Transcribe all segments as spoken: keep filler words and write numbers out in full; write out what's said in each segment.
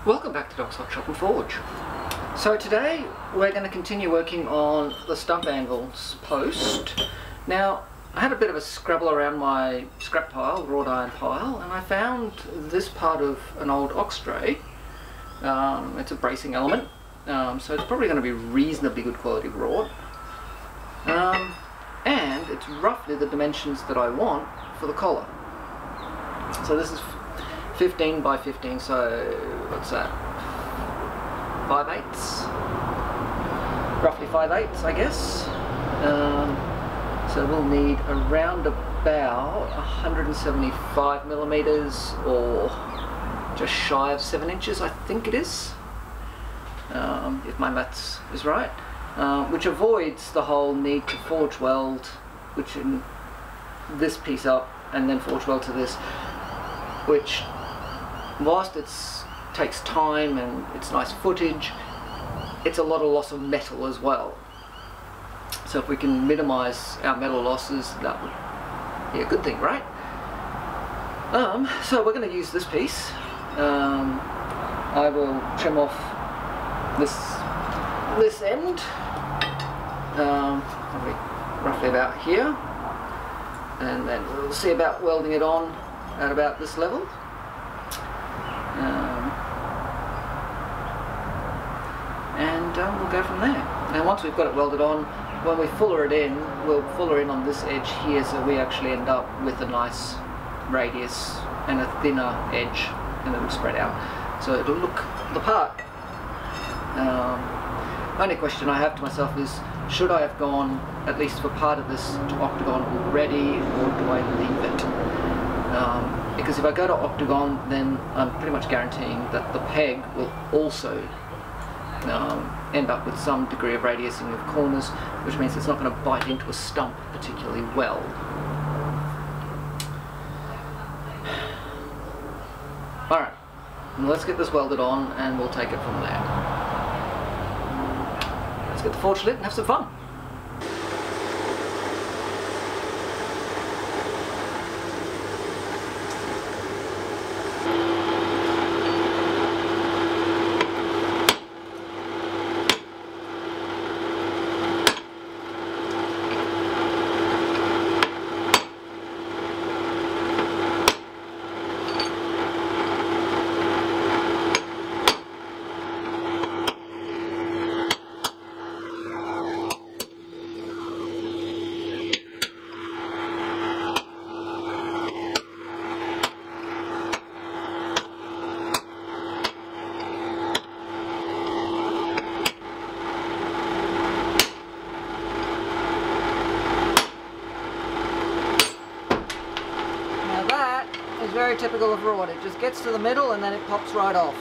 Welcome back to Doc's Hot Shop and Forge. So today we're going to continue working on the stump anvil's post. Now I had a bit of a scrabble around my scrap pile, wrought iron pile, and I found this part of an old ox dray. Um, it's a bracing element, um, so it's probably going to be reasonably good quality wrought. Um, and it's roughly the dimensions that I want for the collar. So this is fifteen by fifteen, so what's that? five eighths? Roughly five eighths, I guess. Um, so we'll need around about one hundred seventy-five millimeters, or just shy of seven inches, I think it is, um, if my maths is right, uh, which avoids the whole need to forge weld, which in this piece up and then forge weld to this, which, whilst it takes time and it's nice footage, it's a lot of loss of metal as well. So if we can minimise our metal losses, that would be a good thing, right? Um, so we're going to use this piece. Um, I will trim off this this end, um, probably roughly about here, and then we'll see about welding it on at about this level. Um, and um, we'll go from there. And once we've got it welded on, when we fuller it in, we'll fuller in on this edge here, so we actually end up with a nice radius and a thinner edge, and it'll spread out, so it'll look the part. Um, only question I have to myself is, should I have gone, at least for part of this, to octagon already, or do I leave it? Um, because if I go to octagon, then I'm pretty much guaranteeing that the peg will also um, end up with some degree of radiusing of corners, which means it's not going to bite into a stump particularly well. Alright, let's get this welded on and we'll take it from there. Let's get the forge lit and have some fun. Very typical of wrought. It just gets to the middle and then it pops right off.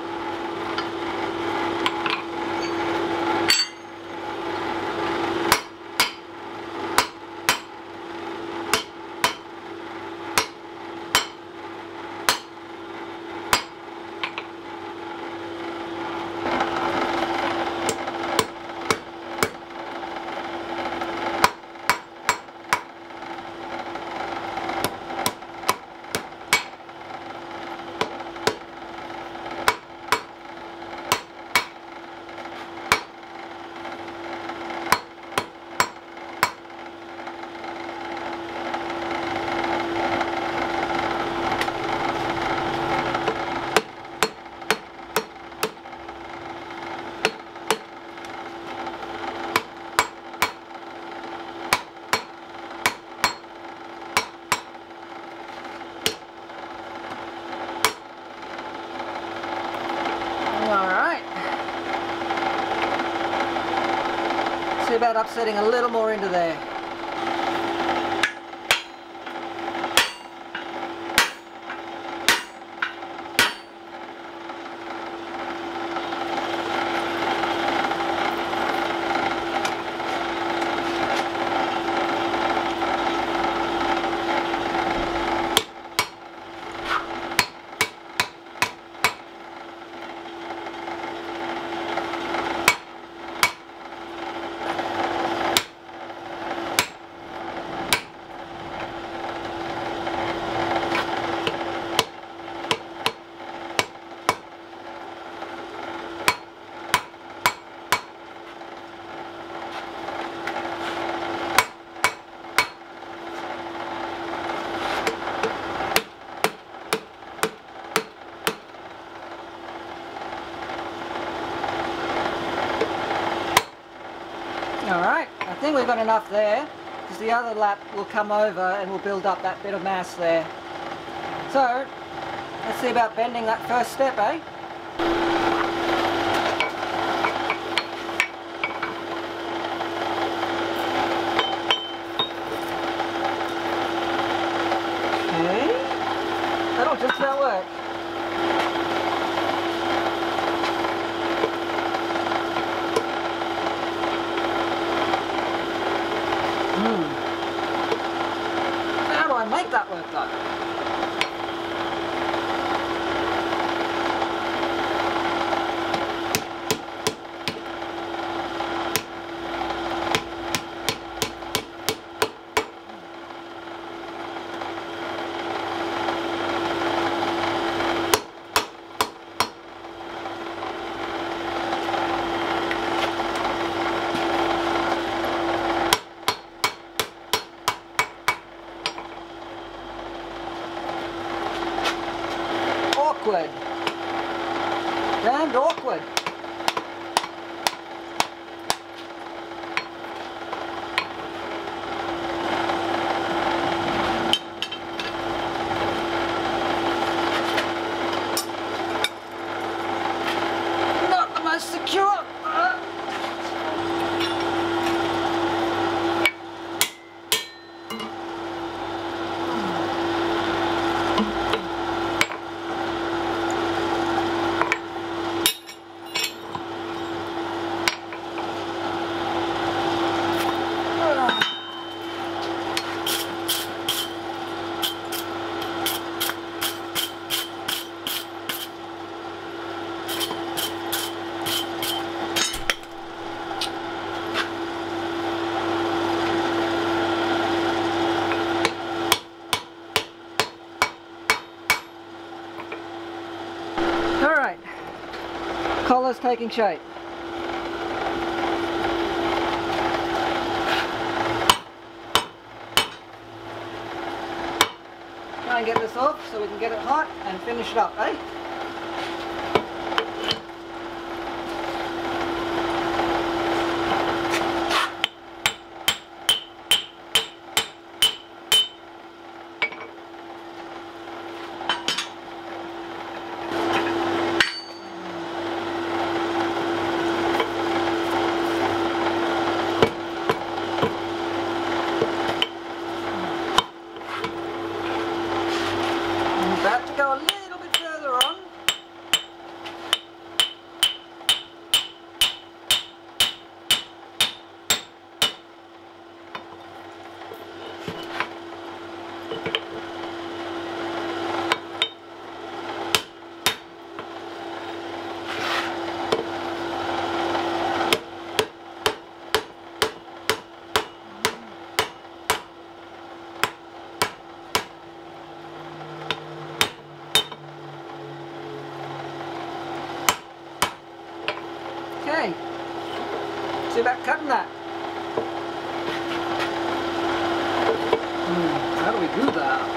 About upsetting a little more into there. think we've got enough there, because the other lap will come over and will build up that bit of mass there. So, let's see about bending that first step, eh? Okay, that'll just about work. Hmm. How do I make that work though? Awkward. Damned awkward. Not the most secure. Uh. Alright, collar's taking shape. Try and get this off so we can get it hot and finish it up, eh? About to go a little bit further on. Okay, see about cutting that. Hmm, how do we do that?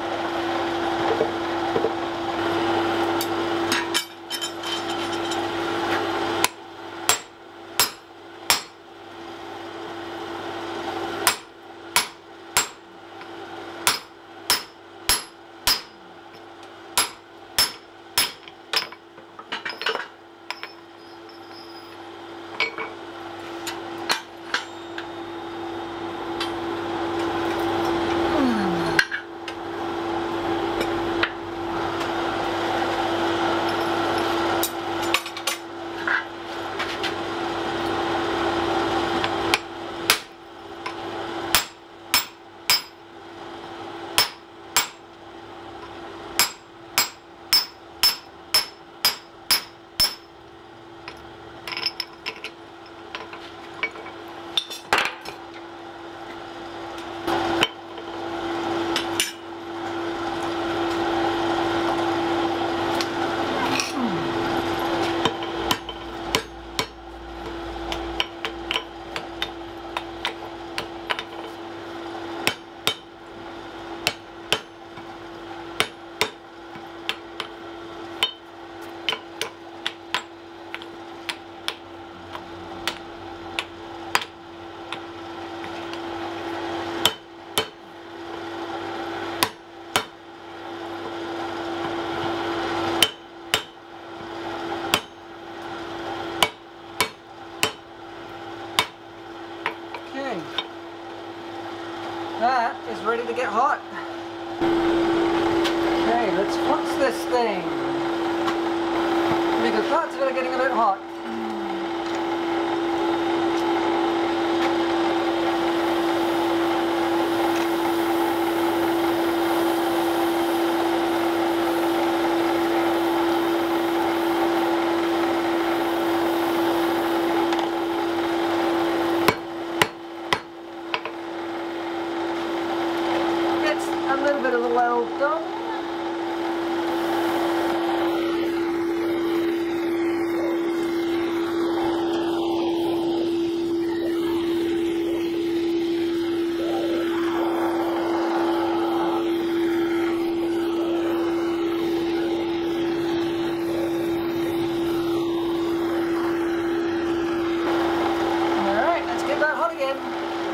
ready to get hot. Okay, let's flux this thing. Because parts of it are getting a bit hot. A little bit of the weld done. Alright, let's get that hot again.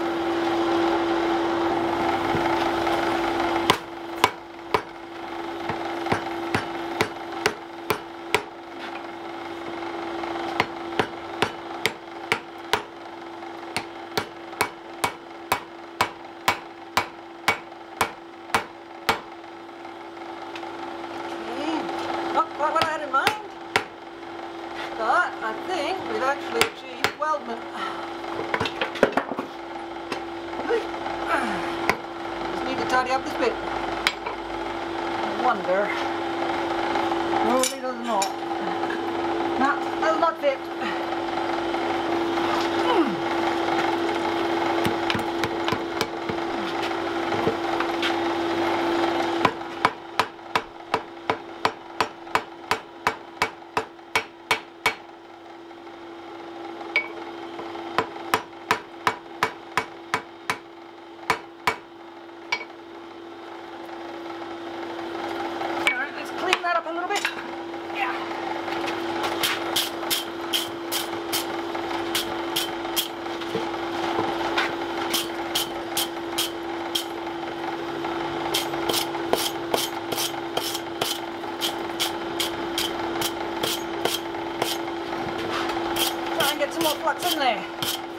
Not what I had in mind, but I think we've actually achieved weldment. Just need to tidy up this bit. I wonder. No, it does not. No, does not fit. A little bit. Yeah. Try and get some more flux in there.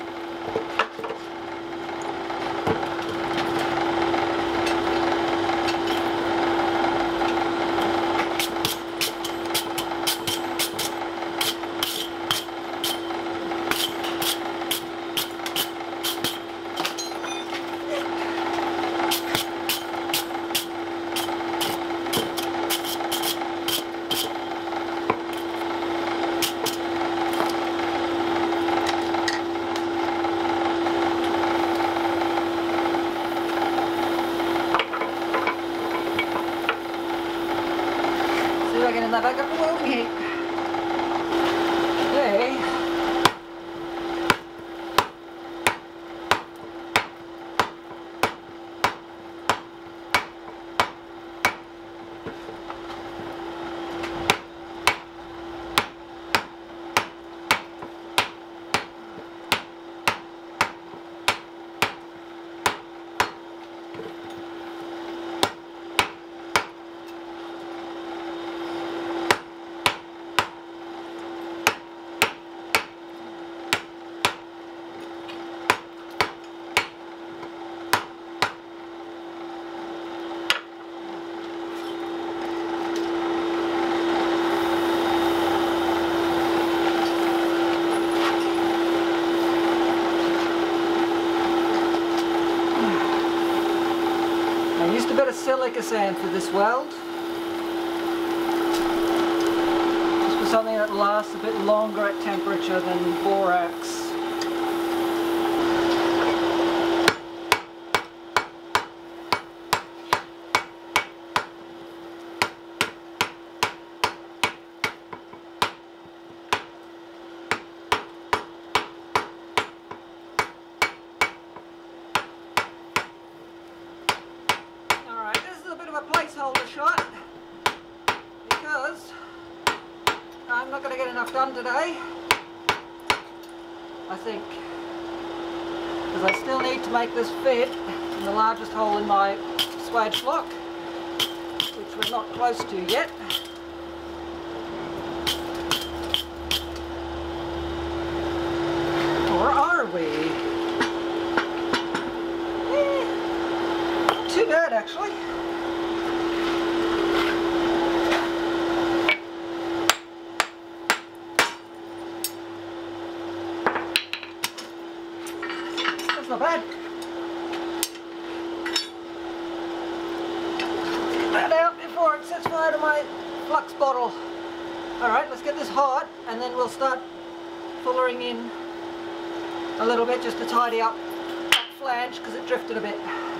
Getting that back up to welding heat. Okay. I used a bit of silica sand for this weld. Just for something that lasts a bit longer at temperature than borax. A placeholder shot because I'm not going to get enough done today, I think, because I still need to make this fit in the largest hole in my swage block, which we're not close to yet. Or are we? actually. That's not bad. That out before it sets fire to my flux bottle. Alright, let's get this hot and then we'll start fullering in a little bit just to tidy up that flange because it drifted a bit.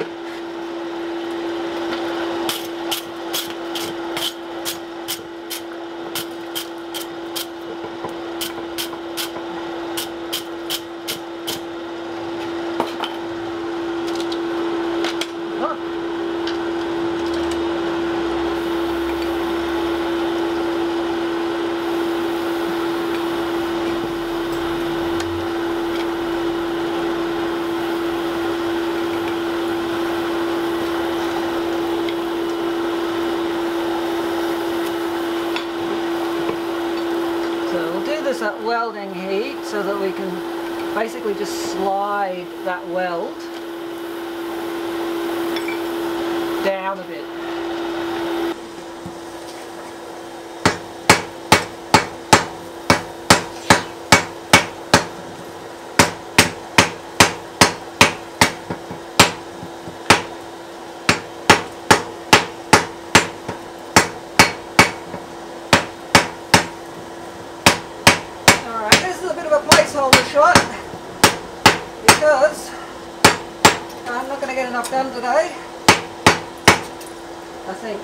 At welding heat so that we can basically just slide that weld down a bit. Placeholder shot because I'm not going to get enough done today, I think.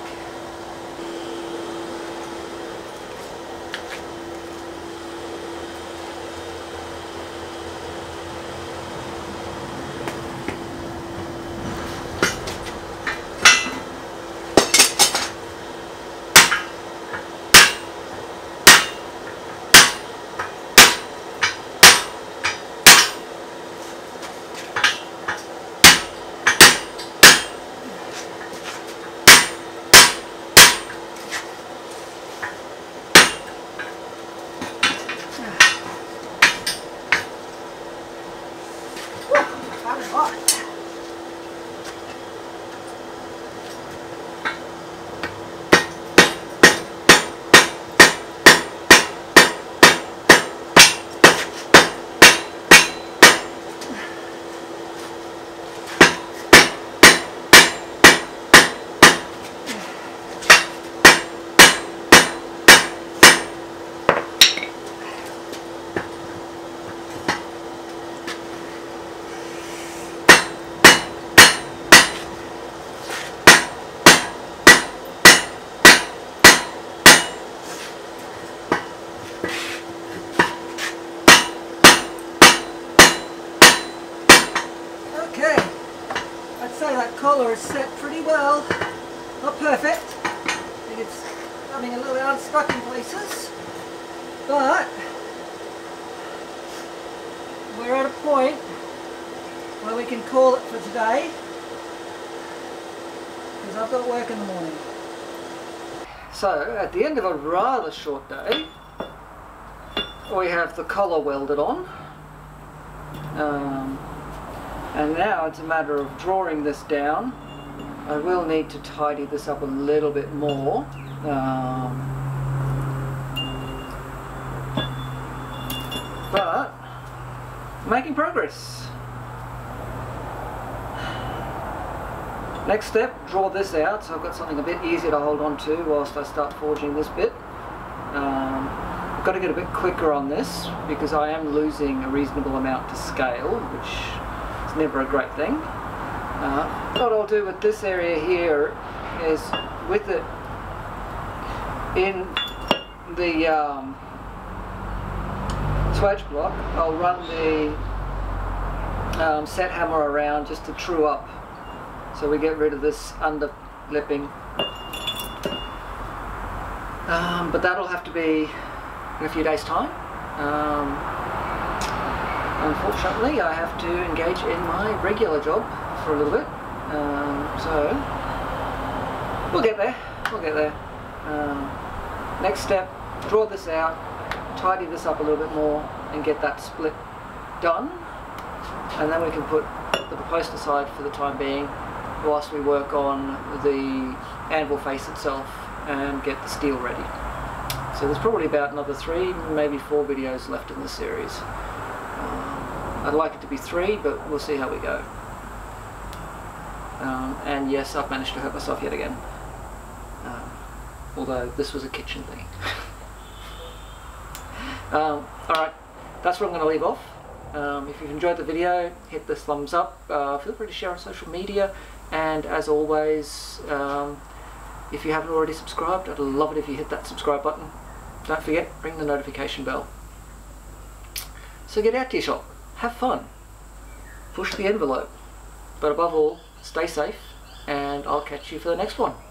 Collar is set pretty well, not perfect. I think it's coming a little bit unstuck in places, but we're at a point where we can call it for today because I've got work in the morning. So at the end of a rather short day, we have the collar welded on. Um, And now it's a matter of drawing this down. I will need to tidy this up a little bit more. Um, but, making progress. Next step, draw this out so I've got something a bit easier to hold on to whilst I start forging this bit. Um, I've got to get a bit quicker on this because I am losing a reasonable amount to scale, which never a great thing. Uh, what I'll do with this area here is with it in the um, swage block, I'll run the um, set hammer around just to true up so we get rid of this underlipping. Um, but that'll have to be in a few days' time. Um, Unfortunately, I have to engage in my regular job for a little bit, um, so we'll get there, we'll get there. Um, next step, draw this out, tidy this up a little bit more and get that split done, and then we can put the post aside for the time being whilst we work on the anvil face itself and get the steel ready. So there's probably about another three, maybe four videos left in the series. Um, I'd like it to be three, but we'll see how we go. Um, and yes, I've managed to hurt myself yet again. Um, although this was a kitchen thing. um, Alright, that's where I'm going to leave off. Um, if you've enjoyed the video, hit the thumbs up. Uh, feel free to share on social media. And as always, um, if you haven't already subscribed, I'd love it if you hit that subscribe button. Don't forget, ring the notification bell. So get out to your shop, have fun, push the envelope, but above all, stay safe, and I'll catch you for the next one.